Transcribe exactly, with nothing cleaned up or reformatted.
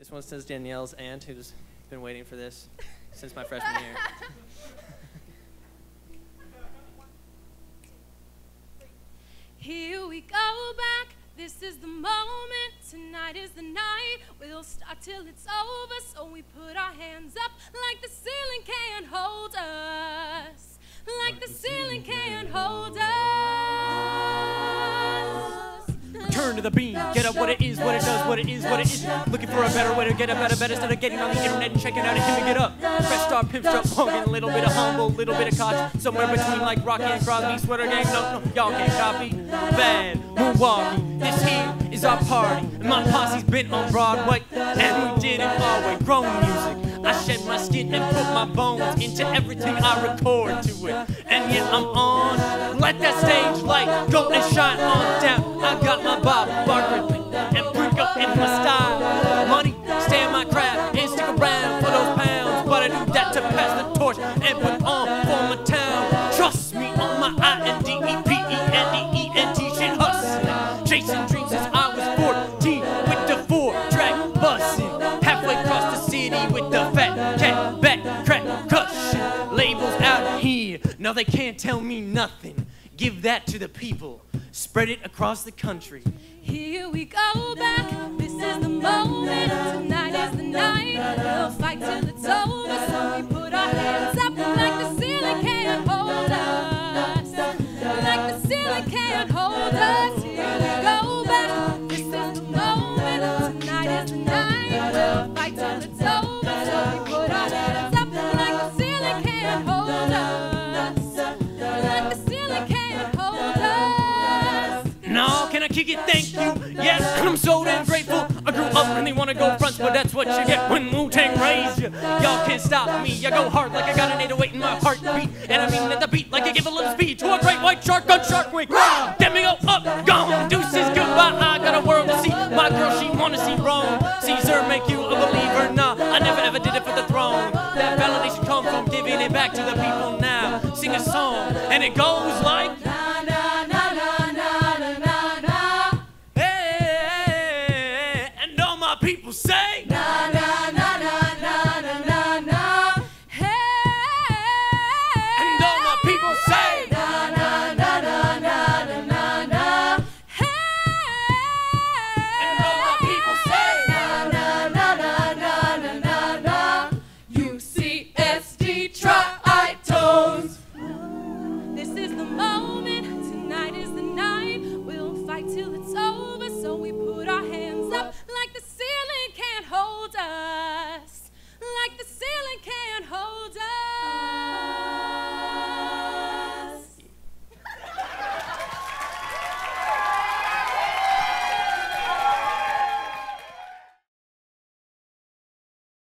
This one says Danielle's aunt, who's been waiting for this since my freshman year. Here we go back, this is the moment, tonight is the night, we'll start till it's over, so we put our hands up like the ceiling can't hold us, like the ceiling can't hold us. Turn to the beam, get up what it is, what it does, what it is, what it is. Looking for a better way to get up out of bed instead of getting on the internet and checking out a him to get up. Fresh star, pimp strut, punk, and a little bit of humble, little bit of koch. Somewhere between like Rocky and Crosby, Sweater Gang, no, no, y'all can't copy. Bad, Milwaukee, this here is our party. And my posse's been on Broadway, and we did it our way. Grown music, I shed my skin and put my bones into everything I record to it. And yet I'm on, let that stage light go and shine on down. I got my Bob Barker and Brinko in my style. Money, stay in my craft and stick around for those pounds. But I do that to pass the torch and put on for my town. Trust me on my I N D E P E N D E N T shit hustling. Chasing dreams since I was fourteen with the four track bussin'. Halfway across the city with the fat cat back crack cushion. Labels out here, now they can't tell me nothing. Give that to the people. Spread it across the country. Here we go back, this is the moment, tonight is the night, we'll fight till it's over, so we put our hands up like the ceiling can't hold us, like the ceiling can't hold us. Here we go back, this is the moment, tonight is the night, we'll fight till it's over, so we put our hands up like the ceiling can't hold us, like the ceiling can't hold us. No, can I kick it? Thank you. Yes, and I'm so damn grateful. I grew up and they wanna go fronts, but that's what you get when Wu-Tang raised you. Y'all can't stop me. I go hard like I got an eight oh eight in my heartbeat, and I mean at the beat like I give a little speed to a great white shark on Shark Week. Let me go up, gone. Deuces, goodbye. I got a world to see. My girl, she wanna see Rome. Caesar make you a believer. Nah, I never ever did it for the throne. That validation come from giving it back to the people now. Sing a song, and it goes like. People say, nah, nah.